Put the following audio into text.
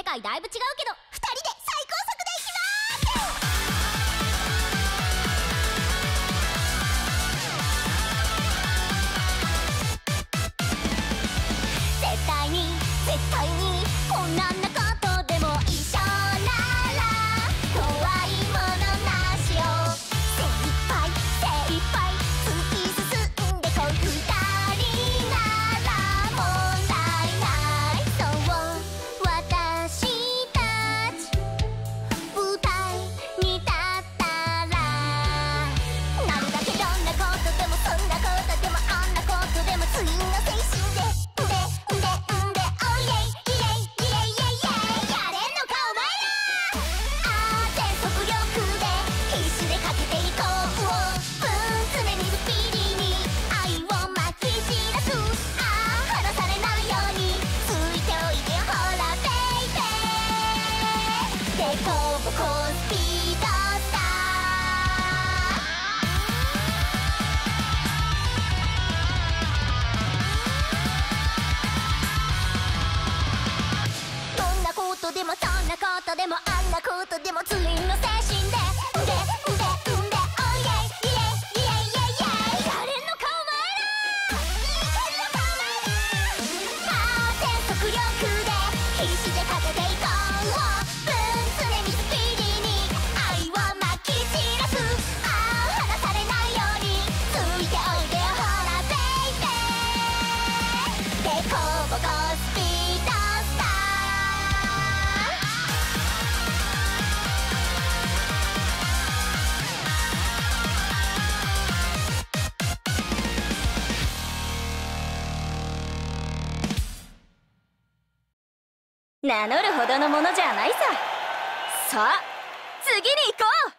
界だいぶ違うけど2人で最高速でいきまーす。絶対にこんなんなことでも一緒なら怖いものなしよ。精一杯突き進んでこう2人なら問題ない。そう私たち舞台に立ったらなるだけどんなことでもそんなことでもあんなことでもツインの精神ででもそんなことでもあんなことでもツインの精神でおいえいえいえいえやれんのかお前ら全速力で必死でかけていこう常にスピーディーに愛をまき散らす離されないようについておいでよほらベイベーでこぼこスピード名乗るほどのものじゃないさ。さあ次に行こう。